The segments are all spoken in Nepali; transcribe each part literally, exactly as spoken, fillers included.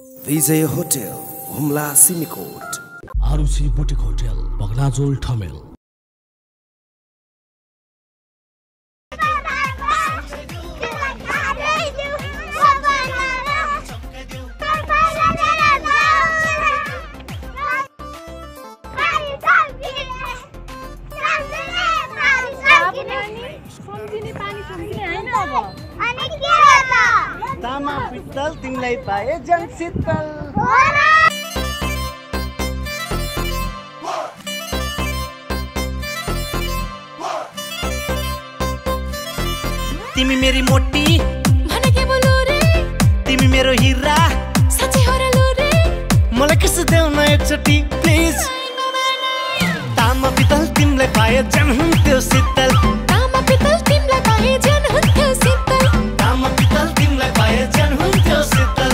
विजय hotel Humla Simikot Aarushi boutique hotel Bagalajol Thamel. तामा पित्तल तिमीलाई पाए जन शीतल। तिमी मेरी मोटी भने के बोलु रे, तिमी मेरो हिरा साँच्चै हो र लो रे, मलाई किस देऊ न एकचोटी प्लिज। तामा पित्तल तिमीलाई पाए जन हुन्थ्यो शीतल। तामा पित्तल तिमीलाई पाए जन हुन्थ्यो शीतल। तामा पित्तल तिमीलाई पाए जन हुन्थ्यो शीतल।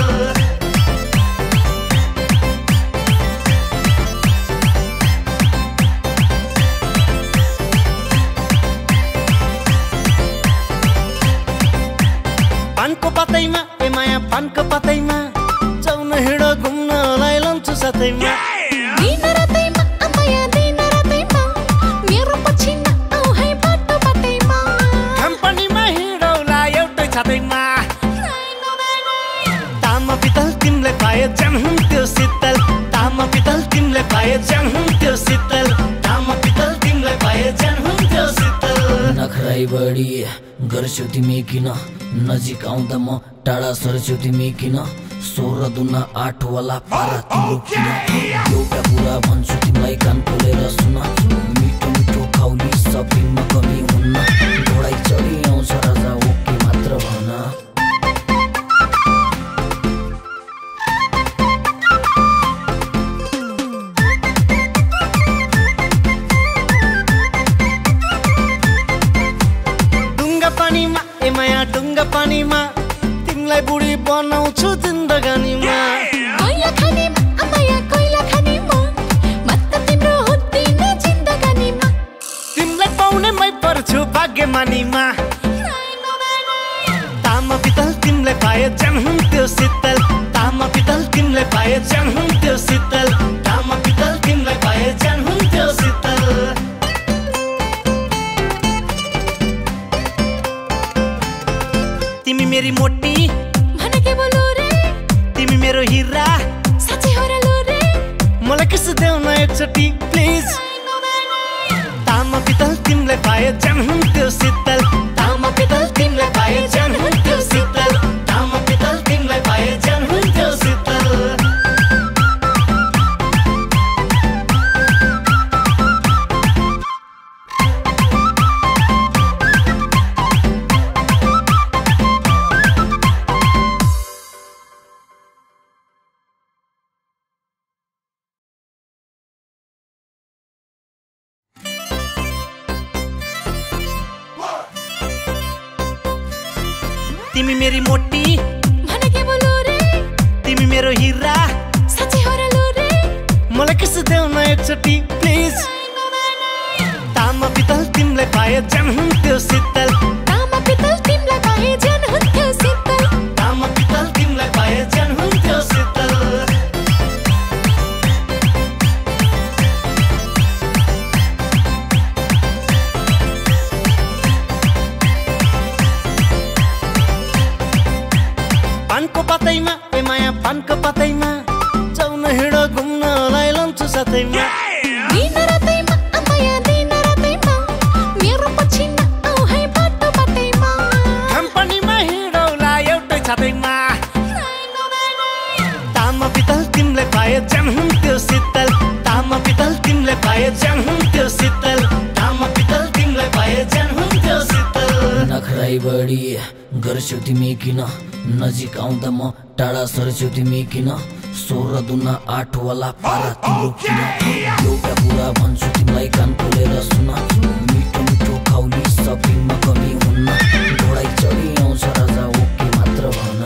पानको पातैमा ए माया पानको पातैमा जाउन हिँड घुम्नलाई लान्छु साथैमा। दिन रातैमा माया दिन रातैमा मेरो पछि नआउ है बाटो बाटैमा। कम्पनीमा हिँडौला एउटै छातैमा। तामा पित्तल तिमीलाई पाए जन हुन्थ्यो शीतल। तामा पित्तल तिमीलाई पाए जन हुन्थ्यो शीतल। तामा पित्तल तिमीलाई पाए जन हुन्थ्यो शीतल। नखराई बढी गर्छौ तिमी किन, नजिक आउँदा म टाढा सर्छौ तिमी किन। सोह्र दुना आठ वाला पारा तिम्रो किन। एउटा कुरा भन्छु तिमीलाई कान खोलेर सुन, मिठो मिठो खाउली सपिङमा कमी हुन्न। घोडाइ चढी आउँछ राजा ओके मात्र भन। डुङ्गा पानीमा ए माया डुङ्गा पानीमा तिमीलाई बुढी बनाउँछु जिन्दगानीमा। कोइला खानीमा माया कोइला खानीमा म त तिम्रो हुँदिन जिन्दगानीमा। तिमीलाई पाउने मै पर्छु भाग्यमानीमा। तामा पित्तल तिमीलाई पाए जन हुन्थ्यो शीतल। तामा पित्तल तिमीलाई पाए जन हुन्थ्यो शीतल। तामा पित्तल तिमीलाई पाए जन हुन्थ्यो शीतल। तिमी मेरी मोटी भने के बोलु रे, तिमी मेरो हिरा साँच्चै हो र लो रे, मलाई किस देऊ न एकचोटी प्लिज। तामा पित्तल तिमीलाई पाए जन हुन्थ्यो शीतल। तामा पित्तल तिमीलाई पाए जन हुन्थ्यो शीतल। तामा पित्तल तिमीलाई पाए जन हुन्थ्यो शीतल। तिमी मेरी मोटी भने के बोलु रे, तिमी मेरो हिरा साँच्चै हो र लो रे, मलाई किस देऊ न एकचोटी प्लिज। तामा पित्तल तिमीलाई पाए जन हुन्थ्यो शीतल। तामा पित्तल तिमीलाई पाए जन हुन्थ्यो शीतल। तामा पित्तल तिमीलाई पाए जन हुन्थ्यो शीतल। पानको पातैमा ए माया पानको पातैमा जाउन हिँड घुम्नलाई लान्छु साथैमा। दिन रातैमा माया दिन रातैमा मेरो पछि नआउ है बाटो बाटैमा। कम्पनीमा हिँडौला एउटै छातैमा। तामा पित्तल तिमीलाई पाए जन हुन्थ्यो शीतल। तामा पित्तल तिमीलाई पाए जन हुन्थ्यो शीतल। तामा पित्तल तिमीलाई पाए जन हुन्थ्यो शीतल। नखराई बढी गर्छौ तिमी किन, नजिक आउँदा म टाढा सर्छौ तिमी किन। सोह्र दुना आठ वाला पारा तिम्रो किन। एउटा कुरा भन्छु तिमीलाई कान खोलेर सुन, मिठो मिठो खाउली सपिङमा कमी हुन्न। घोडाइ चढी आउँछ राजा ओके मात्र भन।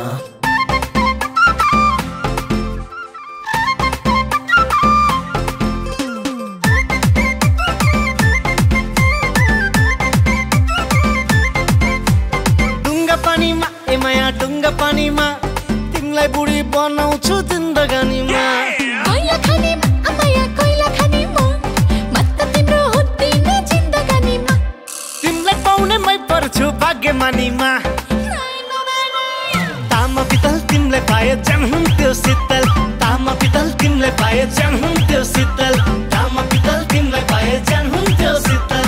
डुङ्गा पानीमा ए माया डुङ्गा पानीमा तिमीलाई बुढी बनाउँछु जिन्दगानीमा कोइला खानीमा माया कोइला खानीमा मत तिम्रो हुँदैन जिन्दगानीमा तिमीलाई पाउने मै पर्छु भाग्यमानीमा तामा पितल तिमीलाई पाए जन हुन्थ्यो शीतल तामा पितल तिमीलाई पाए जन हुन्थ्यो शीतल तामा पितल तिमीलाई पाए जन हुन्थ्यो शीतल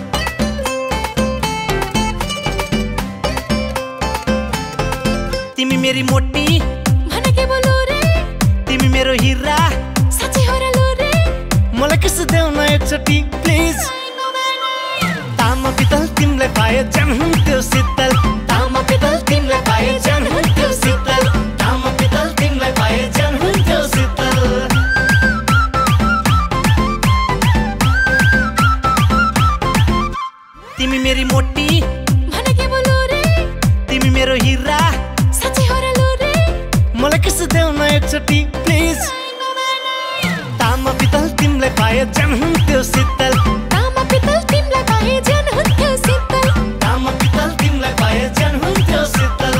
तिमी मेरी मोटी भने के बोलु रे तिमी मेरो हिरा साँच्चै हो र लो रे मलाई किस देऊ न एकचोटि प्लिज तामा पितल तिमीलाई पाए जन हुन्थ्यो शीतल तामा पितल तिमीलाई पाए जन हुन्थ्यो शीतल तामा पितल तिमीलाई पाए जन हुन्थ्यो शीतल तिमी मेरी मोटी भने के बोलु रे तिमी मेरो हिरा साँच्चै हो र लो रे मलाई किस देऊ न एकचोटि प्लिज तामा पितल तिमीलाई पाए जन हुन्थ्यो शीतल तामा पितल तिमीलाई पाए जन हुन्थ्यो शीतल तामा पितल तिमीलाई पाए जन हुन्थ्यो शीतल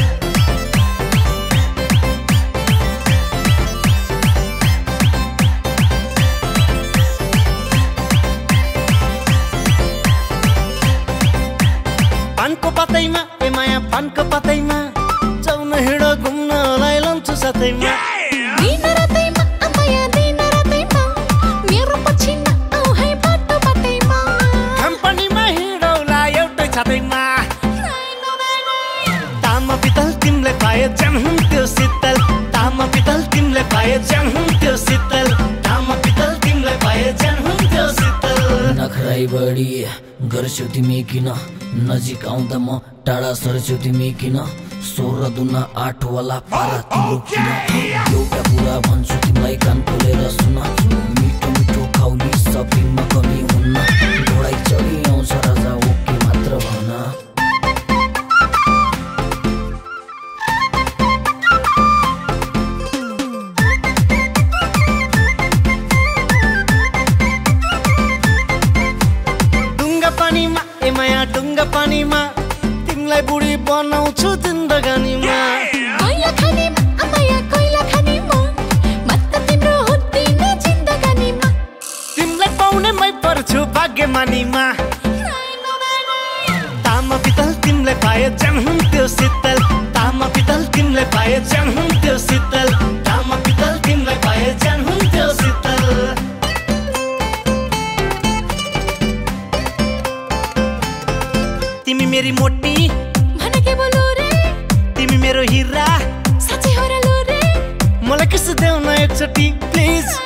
पानको पातैमा ए माया पानको पातैमा जाउन हिँडो घुम्न लाइलान्छु साथैमा दिन रातैमा माया दिन रातैमा मेरो पछि नआउ है बाटो बाटैमा कम्पनीमा हिँडौला एउटै छातैमा तामा पितल तिमीलाई पाए जन हुन्थ्यो शीतल तामा पितल तिमीलाई पाए जन हुन्थ्यो शीतल तामा पितल तिमीलाई पाए जन हुन्थ्यो शीतल नखराई बढी गर्छौ तिमी किन नजिक आउँदा म टाढा सर्छौ तिमी किन सोह्र दुना आठ वाला पारा तिम्रो किन एउटा कुरा भन्छु तिमीलाई कान खोलेर सुन मिठो मिठो खाउली सपिङमा कमी हुन्न घोडाइ चढी आउँछ राजा ओके मात्र भन डुङ्गा पानीमा ए माया डुङ्गा पानीमा तिमीलाई बुढी बनाउँछु जिन्दगानीमा कोइला खानीमा माया कोइला खानीमा मत तिम्रो हुँदैन जिन्दगानीमा तिमीलाई पाउने मै पर्छु भाग्यमानीमा तामा पितल तिमीलाई पाए जन हुन्थ्यो शीतल तामा पितल तिमीलाई पाए जन हुन्थ्यो शीतल तामा पितल तिमीलाई पाए जन हुन्थ्यो शीतल तिमी मेरी मोटी भने के बोलु रे तिमी मेरो हिरा साँच्चै हो र लो रे मलाई किस देऊ न एकचोटि प्लिज